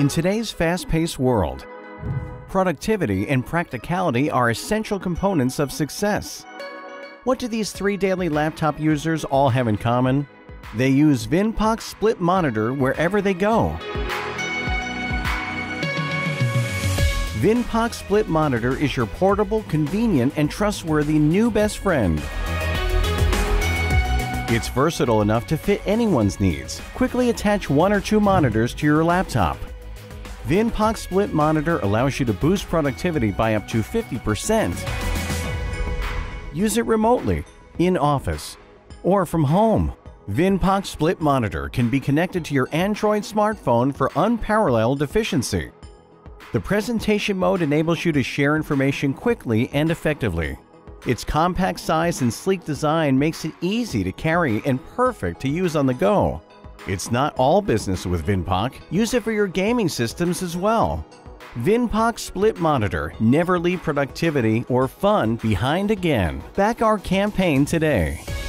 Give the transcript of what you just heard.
In today's fast-paced world, productivity and practicality are essential components of success. What do these three daily laptop users all have in common? They use Vinpox Split Monitor wherever they go. Vinpox Split Monitor is your portable, convenient, and trustworthy new best friend. It's versatile enough to fit anyone's needs. Quickly attach one or two monitors to your laptop. Vinpox Split Monitor allows you to boost productivity by up to 50%. Use it remotely, in office, or from home. Vinpox Split Monitor can be connected to your Android smartphone for unparalleled efficiency. The presentation mode enables you to share information quickly and effectively. Its compact size and sleek design makes it easy to carry and perfect to use on the go. It's not all business with Vinpox. Use it for your gaming systems as well. Vinpox Split Monitor. Never leave productivity or fun behind again. Back our campaign today.